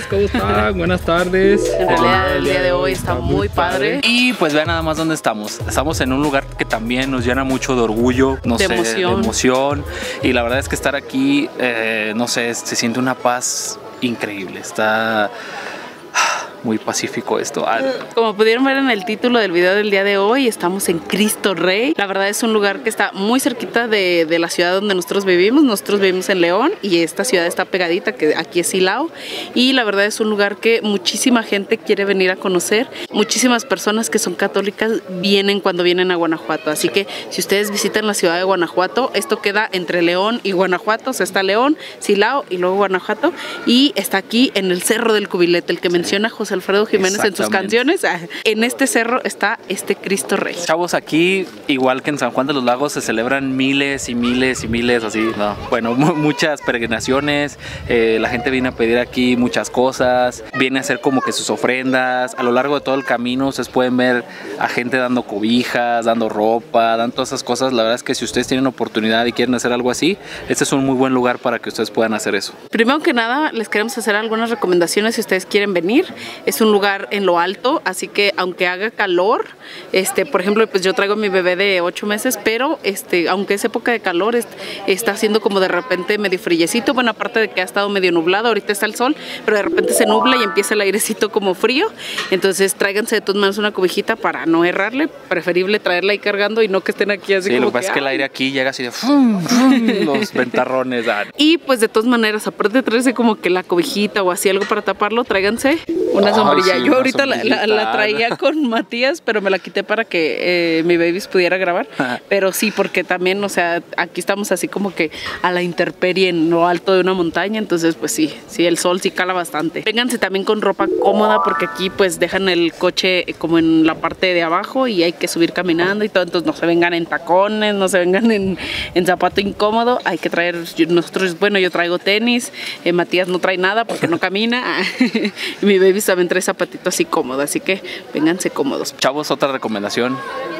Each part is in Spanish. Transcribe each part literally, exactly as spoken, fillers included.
¿cómo están? Buenas tardes. En realidad el día de hoy está muy padre. Y pues vean nada más dónde estamos. Estamos en un lugar que también nos llena mucho de orgullo, no de sé, emoción. de emoción. Y la verdad es que estar aquí, eh, no sé, se siente una paz increíble. Está muy pacífico esto. Ah. Como pudieron ver en el título del video del día de hoy, estamos en Cristo Rey. La verdad es un lugar que está muy cerquita de, de la ciudad donde nosotros vivimos. Nosotros vivimos en León y esta ciudad está pegadita, que aquí es Silao. Y la verdad es un lugar que muchísima gente quiere venir a conocer. Muchísimas personas que son católicas vienen cuando vienen a Guanajuato. Así que si ustedes visitan la ciudad de Guanajuato, esto queda entre León y Guanajuato. O sea, está León, Silao y luego Guanajuato. Y está aquí en el Cerro del Cubilete, el que menciona José Alfredo Jiménez en sus canciones. En este cerro está este Cristo Rey. Chavos, aquí, igual que en San Juan de los Lagos, se celebran miles y miles y miles, así, no, bueno, muchas peregrinaciones. Eh, la gente viene a pedir aquí muchas cosas, viene a hacer como que sus ofrendas. A lo largo de todo el camino ustedes pueden ver a gente dando cobijas, dando ropa, dando todas esas cosas. La verdad es que si ustedes tienen oportunidad y quieren hacer algo así, este es un muy buen lugar para que ustedes puedan hacer eso. Primero que nada, les queremos hacer algunas recomendaciones si ustedes quieren venir. Es un lugar en lo alto, así que aunque haga calor, este, por ejemplo, pues yo traigo a mi bebé de ocho meses, pero este, aunque es época de calor, es, está haciendo como de repente medio frillecito. Bueno, aparte de que ha estado medio nublado, ahorita está el sol, pero de repente se nubla y empieza el airecito como frío. Entonces tráiganse de todas maneras una cobijita para no errarle, preferible traerla ahí cargando y no que estén aquí así. Sí, como lo que pasa es que el ay. aire aquí llega así de fum, fum, los ventarrones. Ah. Y pues de todas maneras, aparte de traerse como que la cobijita o así algo para taparlo, tráiganse una sombrilla. Ay, sí, yo una ahorita la, la, la traía con Matías, pero me la quité para que eh, mi baby pudiera grabar. Pero sí, porque también, o sea, aquí estamos así como que a la intemperie en lo alto de una montaña, entonces pues sí, sí, el sol sí cala bastante. Vénganse también con ropa cómoda porque aquí pues dejan el coche como en la parte de abajo y hay que subir caminando y todo, entonces no se vengan en tacones, no se vengan en, en zapato incómodo, hay que traer, nosotros, bueno, yo traigo tenis, eh, Matías no trae nada porque no camina, y mi baby también trae zapatito así cómodo, así que vénganse cómodos. Chavos, otra recomendación: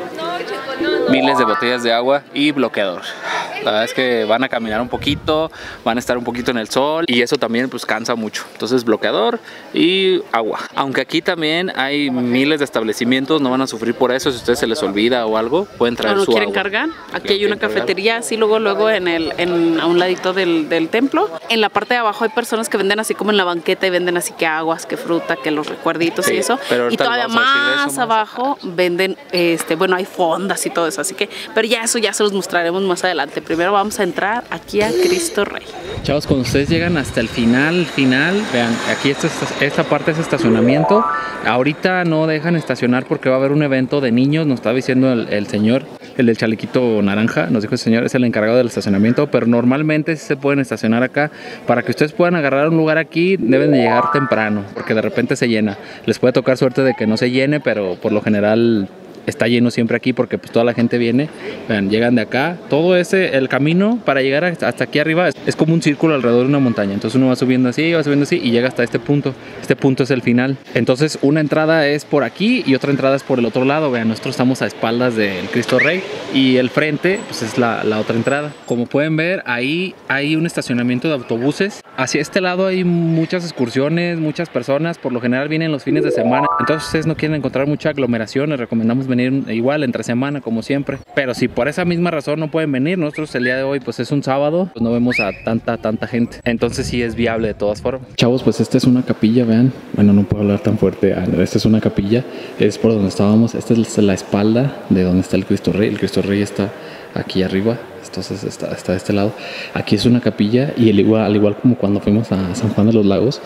miles de botellas de agua y bloqueador. La verdad es que van a caminar un poquito, van a estar un poquito en el sol y eso también pues cansa mucho. Entonces bloqueador y agua. Aunque aquí también hay miles de establecimientos, no van a sufrir por eso. Si a ustedes se les olvida o algo, pueden traer no, no su quieren agua. cargar. Aquí hay una cafetería así luego luego en el en, a un ladito del, del templo. En la parte de abajo hay personas que venden así como en la banqueta y venden así que aguas, que fruta, que los recuerditos sí, y eso. Pero y todavía más eso, abajo más venden este, bueno, hay fondas y todo eso, así que, pero ya eso ya se los mostraremos más adelante. Primero vamos a entrar aquí a Cristo Rey. Chavos, cuando ustedes llegan hasta el final, final, vean, aquí esta, esta parte es estacionamiento. Ahorita no dejan estacionar porque va a haber un evento de niños, nos estaba diciendo el, el señor, el del chalequito naranja, nos dijo el señor, es el encargado del estacionamiento, pero normalmente sí se pueden estacionar acá. Para que ustedes puedan agarrar un lugar aquí, deben de llegar temprano, porque de repente se llena. Les puede tocar suerte de que no se llene, pero por lo general está lleno siempre aquí porque pues toda la gente viene. Vean, llegan de acá, todo ese, el camino para llegar hasta aquí arriba es, es como un círculo alrededor de una montaña, entonces uno va subiendo así, va subiendo así y llega hasta este punto. Este punto es el final, entonces una entrada es por aquí y otra entrada es por el otro lado. Vean, nosotros estamos a espaldas del Cristo Rey y el frente pues es la, la otra entrada. Como pueden ver, ahí hay un estacionamiento de autobuses. Hacia este lado hay muchas excursiones, muchas personas, por lo general vienen los fines de semana, entonces si ustedes no quieren encontrar mucha aglomeración, les recomendamos venir igual entre semana como siempre. Pero si por esa misma razón no pueden venir, nosotros el día de hoy pues es un sábado, pues no vemos a tanta tanta gente, entonces sí es viable de todas formas. Chavos, pues esta es una capilla, vean, bueno, no puedo hablar tan fuerte. Esta es una capilla, es por donde estábamos. Esta es la espalda de donde está el Cristo Rey. El Cristo Rey está aquí arriba, entonces está, está de este lado. Aquí es una capilla y al igual, al igual como cuando fuimos a San Juan de los Lagos,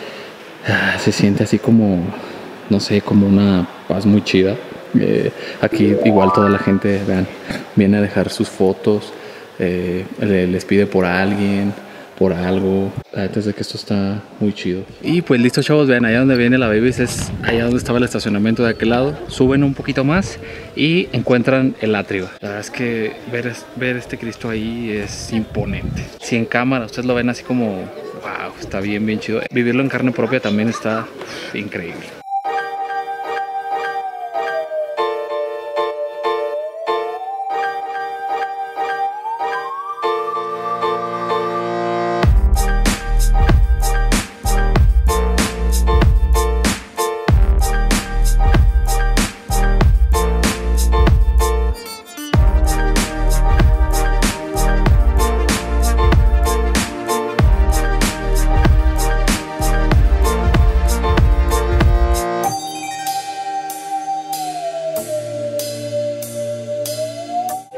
se siente así como, no sé, como una paz muy chida. Eh, aquí igual toda la gente, vean, viene a dejar sus fotos, eh, les pide por alguien, por algo. Antes de que esto está muy chido. Y pues listo, chavos, vean, allá donde viene la Babies es allá donde estaba el estacionamiento de aquel lado. Suben un poquito más y encuentran el atrio. La verdad es que ver, ver este Cristo ahí es imponente. Si en cámara ustedes lo ven así como wow, está bien, bien chido. Vivirlo en carne propia también está uf, increíble.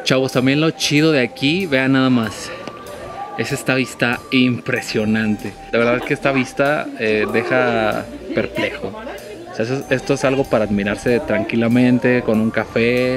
Chavos, también lo chido de aquí, vean nada más. Es esta vista impresionante. De verdad que esta vista eh, deja perplejo. O sea, eso, esto es algo para admirarse tranquilamente, con un café.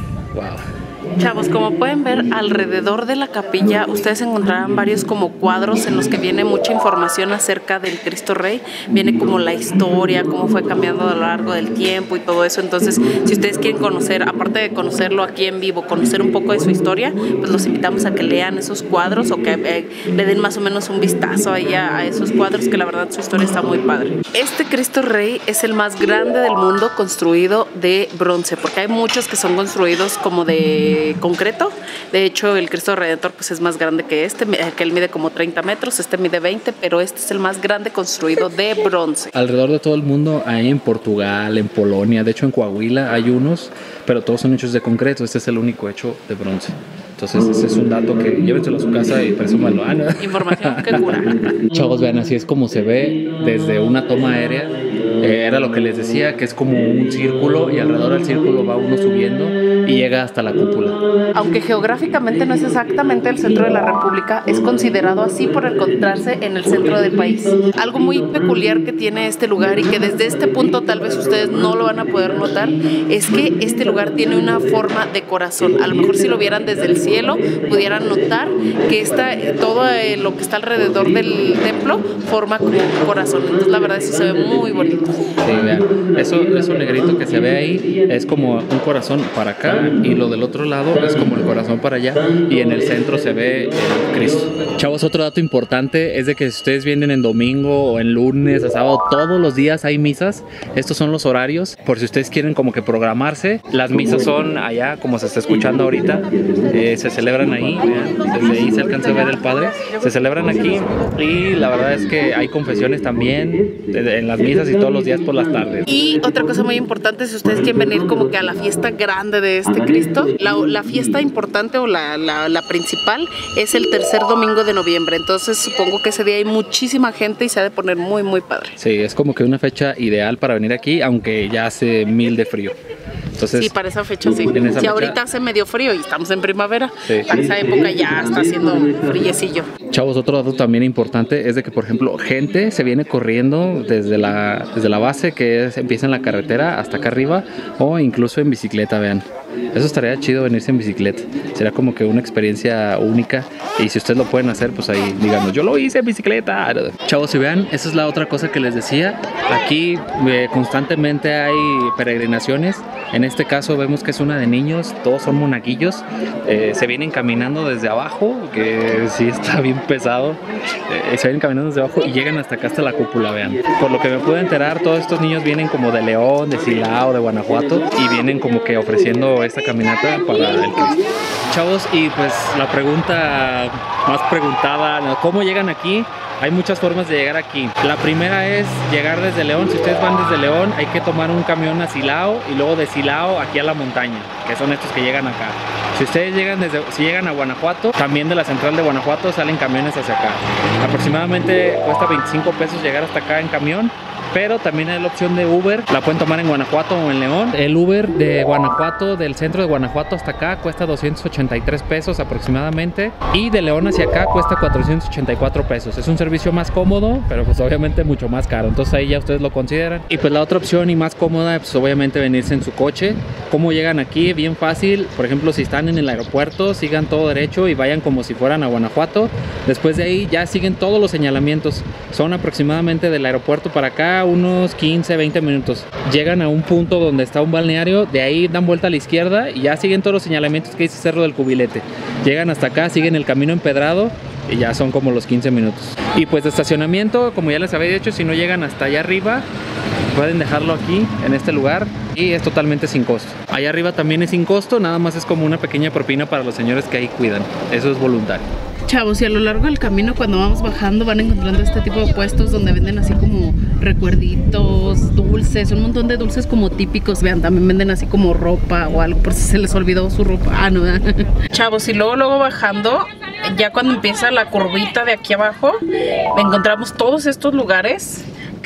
Wow. Chavos, como pueden ver, alrededor de la capilla ustedes encontrarán varios como cuadros en los que viene mucha información acerca del Cristo Rey. Viene como la historia, cómo fue cambiando a lo largo del tiempo y todo eso. Entonces, si ustedes quieren conocer, aparte de conocerlo aquí en vivo, conocer un poco de su historia, pues los invitamos a que lean esos cuadros o que eh, le den más o menos un vistazo ahí a, a esos cuadros, que la verdad su historia está muy padre. Este Cristo Rey es el más grande del mundo construido de bronce, porque hay muchos que son construidos como de concreto. De hecho, el Cristo Redentor pues es más grande que este, que él mide como treinta metros, este mide veinte, pero este es el más grande construido de bronce. Alrededor de todo el mundo, hay en Portugal, en Polonia, de hecho en Coahuila hay unos, pero todos son hechos de concreto. Este es el único hecho de bronce. Entonces ese es un dato que llévenselo a su casa y presúmanlo. Ah, ¿no? Información que cura. Chavos, vean, así es como se ve desde una toma aérea. Eh, era lo que les decía, que es como un círculo y alrededor del círculo va uno subiendo y llega hasta la cúpula. Aunque geográficamente no es exactamente el centro de la República, es considerado así por encontrarse en el centro del país. Algo muy peculiar que tiene este lugar y que desde este punto tal vez ustedes no lo van a poder notar, es que este lugar tiene una forma de corazón. A lo mejor si lo vieran desde el cielo, pudieran notar que esta, todo lo que está alrededor del templo forma como un corazón. Entonces la verdad eso se ve muy bonito. Sí, vean, eso, eso negrito que se ve ahí es como un corazón para acá y lo del otro lado es como el corazón para allá y en el centro se ve el Cristo. Chavos, otro dato importante es de que si ustedes vienen en domingo o en lunes o sábado, todos los días hay misas. Estos son los horarios, por si ustedes quieren como que programarse. Las misas son allá, como se está escuchando ahorita, eh, se celebran ahí, vean, desde ahí se alcanza a ver el Padre, se celebran aquí y la verdad es que hay confesiones también en las misas y todos los días por las tardes. Y otra cosa muy importante, si ustedes quieren venir como que a la fiesta grande de este Cristo, la, la fiesta importante o la, la, la principal es el tercer domingo de noviembre. Entonces supongo que ese día hay muchísima gente y se ha de poner muy muy padre. Sí, es como que una fecha ideal para venir aquí, aunque ya hace mil de frío. Entonces, sí, para esa fecha sí. Esa si fecha, ahorita hace medio frío y estamos en primavera, sí. Para esa época ya está haciendo friecillo. Chavos, otro dato también importante es de que, por ejemplo, gente se viene corriendo desde la, desde la base, que es, empieza en la carretera hasta acá arriba, o incluso en bicicleta, vean. Eso estaría chido, venirse en bicicleta. Sería como que una experiencia única. Y si ustedes lo pueden hacer, pues ahí díganos, yo lo hice en bicicleta. Chavos, si vean, esa es la otra cosa que les decía. Aquí eh, constantemente hay peregrinaciones. En este caso vemos que es una de niños, todos son monaguillos. Eh, se vienen caminando desde abajo, que sí está bien pesado. Eh, se vienen caminando desde abajo y llegan hasta acá, hasta la cúpula, vean. Por lo que me pude enterar, todos estos niños vienen como de León, de Silao, de Guanajuato, y vienen como que ofreciendo esta caminata para el Cristo. Chavos, y pues la pregunta más preguntada, ¿cómo llegan aquí? Hay muchas formas de llegar aquí. La primera es llegar desde León. Si ustedes van desde León, hay que tomar un camión a Silao y luego de Silao aquí a la montaña, que son estos que llegan acá. Si ustedes llegan desde, si llegan a Guanajuato, también de la central de Guanajuato salen camiones hacia acá. Aproximadamente cuesta veinticinco pesos llegar hasta acá en camión. Pero también hay la opción de Uber, la pueden tomar en Guanajuato o en León. El Uber de Guanajuato, del centro de Guanajuato hasta acá, cuesta doscientos ochenta y tres pesos aproximadamente. Y de León hacia acá cuesta cuatrocientos ochenta y cuatro pesos. Es un servicio más cómodo, pero pues obviamente mucho más caro. Entonces ahí ya ustedes lo consideran. Y pues la otra opción y más cómoda, pues obviamente venirse en su coche. ¿Cómo llegan aquí? Bien fácil. Por ejemplo, si están en el aeropuerto, sigan todo derecho y vayan como si fueran a Guanajuato. Después de ahí ya siguen todos los señalamientos. Son aproximadamente del aeropuerto para acá unos quince, veinte minutos. Llegan a un punto donde está un balneario, de ahí dan vuelta a la izquierda y ya siguen todos los señalamientos que dice Cerro del Cubilete. Llegan hasta acá, siguen el camino empedrado y ya son como los quince minutos. Y pues de estacionamiento, como ya les había dicho, si no llegan hasta allá arriba, pueden dejarlo aquí, en este lugar, y es totalmente sin costo. Allá arriba también es sin costo, nada más es como una pequeña propina para los señores que ahí cuidan. Eso es voluntario. Chavos, y a lo largo del camino cuando vamos bajando van encontrando este tipo de puestos donde venden así como recuerditos, dulces, un montón de dulces como típicos. Vean, también venden así como ropa o algo por si se les olvidó su ropa. Ah, no. Chavos, y luego luego bajando, ya cuando empieza la curvita de aquí abajo, encontramos todos estos lugares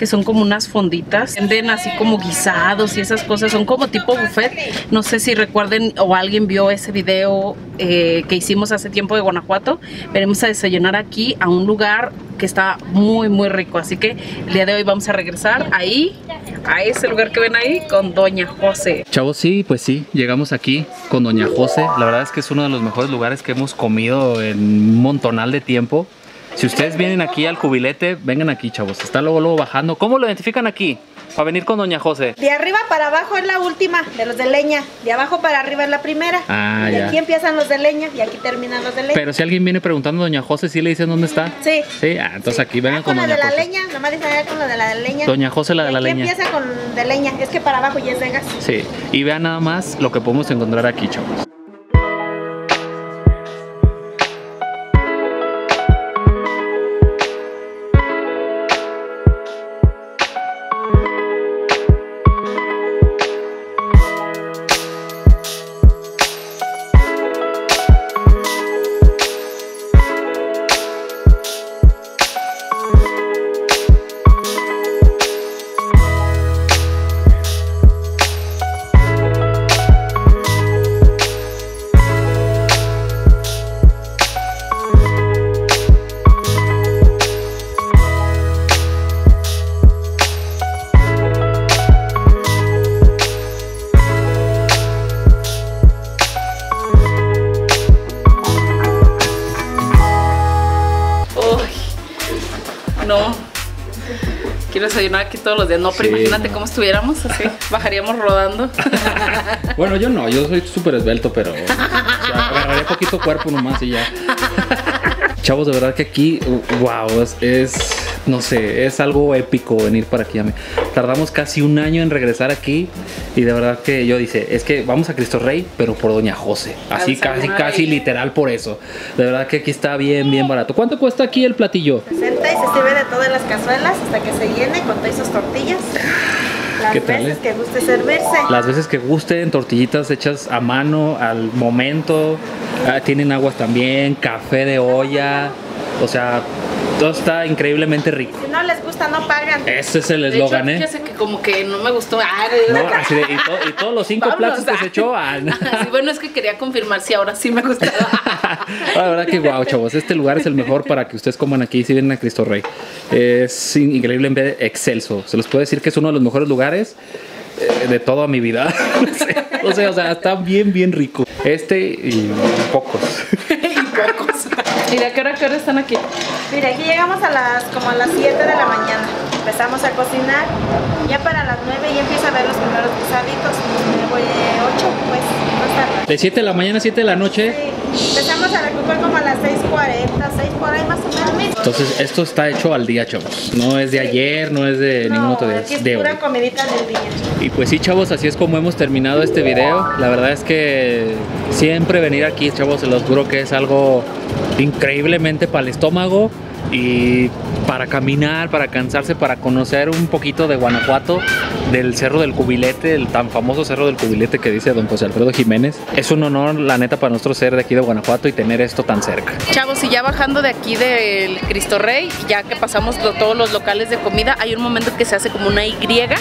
que son como unas fonditas. Venden así como guisados y esas cosas, son como tipo buffet. No sé si recuerden o alguien vio ese video eh, que hicimos hace tiempo de Guanajuato. Venimos a desayunar aquí a un lugar que está muy muy rico, así que el día de hoy vamos a regresar ahí, a ese lugar que ven ahí, con Doña José. Chavos, sí, pues sí, llegamos aquí con Doña José. La verdad es que es uno de los mejores lugares que hemos comido en un montonal de tiempo. Si ustedes vienen aquí al Cubilete, vengan aquí, chavos. Está luego, luego bajando. ¿Cómo lo identifican aquí? Para venir con Doña José. De arriba para abajo es la última, de los de leña. De abajo para arriba es la primera. Ah, y ya. aquí empiezan los de leña y aquí terminan los de leña. Pero si alguien viene preguntando a Doña José, ¿sí le dicen dónde está? Sí. Sí, ah, entonces sí. aquí vengan ah, con, con Doña la de José. la leña, nomás dicen allá con la de la leña. Doña José, la de la aquí leña. empieza con de leña, es que para abajo ya es de gas. Sí, y vean nada más lo que podemos encontrar aquí, chavos. No, quiero desayunar aquí todos los días. No, pero Sí, imagínate no. cómo estuviéramos así, bajaríamos rodando. Bueno, yo no, yo soy súper esbelto, pero o sea, agarraría poquito cuerpo nomás y ya. Chavos, de verdad que aquí, wow, es, es, no sé, es algo épico venir para aquí. Tardamos casi un año en regresar aquí y de verdad que yo dice, es que vamos a Cristo Rey, pero por Doña José. Así casi, casi literal por eso. De verdad que aquí está bien, bien barato. ¿Cuánto cuesta aquí el platillo? sesenta y se sirve de todas las cazuelas hasta que se llene con todas sus tortillas. Las ¿Qué tal, veces eh? que guste servirse. Las veces que gusten, tortillitas hechas a mano, al momento. Ah, tienen aguas también, café de olla. O sea, todo está increíblemente rico. Si no les gusta, no pagan. Ese es el De eslogan, hecho, ¿eh? fíjese que como que no me gustó. Ah, No, así de, y, to- y todos los cinco Vámonos, platos que ah. se echó. Ah, no. Sí, bueno, es que quería confirmar si ahora sí me gustaba. La verdad que wow, chavos, este lugar es el mejor para que ustedes coman aquí si vienen a Cristo Rey. Es increíblemente excelso. Se los puedo decir que es uno de los mejores lugares eh, de toda mi vida. No sé, no sé, o sea, está bien, bien rico. Este y pocos. Y pocos. ¿Y de qué hora, qué hora están aquí? Mira, aquí llegamos a las como a las siete de la mañana. Empezamos a cocinar. Ya para las nueve ya empieza a ver los primeros guisaditos. Luego eh, ocho, pues, más tarde. De siete de la mañana a siete de la noche. Sí. Empezamos a recoger como a las seis cuarenta, seis por ahí más o menos. Entonces, esto está hecho al día, chavos. No es de ayer, no es de ningún No, otro día. aquí Es es de hoy. pura comidita del día. Y pues sí, chavos, así es como hemos terminado este video. La verdad es que siempre venir aquí, chavos, se los juro que es algo increíblemente para el estómago y para caminar, para cansarse, para conocer un poquito de Guanajuato, del Cerro del Cubilete, el tan famoso Cerro del Cubilete que dice don José Alfredo Jiménez. Es un honor, la neta, para nosotros ser de aquí de Guanajuato y tener esto tan cerca. Chavos, y ya bajando de aquí del Cristo Rey, ya que pasamos lo- todos los locales de comida, hay un momento que se hace como una Y,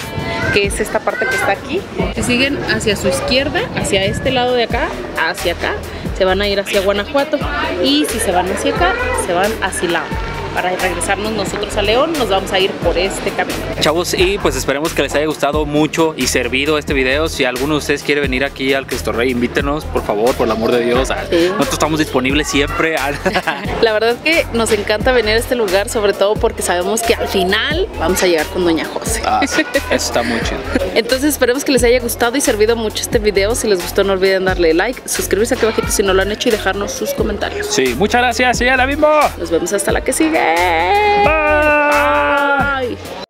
que es esta parte que está aquí. Si siguen hacia su izquierda, hacia este lado de acá, hacia acá, se van a ir hacia Guanajuato. Y si se van hacia acá, se van hacia Silao. Para regresarnos nosotros a León, nos vamos a ir por este camino. Chavos, y pues esperemos que les haya gustado mucho y servido este video. Si alguno de ustedes quiere venir aquí al Cristo Rey, invítenos, por favor, por el amor de Dios. Sí. Nosotros estamos disponibles siempre. La verdad es que nos encanta venir a este lugar, sobre todo porque sabemos que al final vamos a llegar con Doña José. Ah, sí, eso está muy chido. Entonces esperemos que les haya gustado y servido mucho este video. Si les gustó, no olviden darle like, suscribirse aquí abajito si no lo han hecho y dejarnos sus comentarios. Sí, muchas gracias y ahora mismo. Nos vemos hasta la que sigue. Bye. Bye.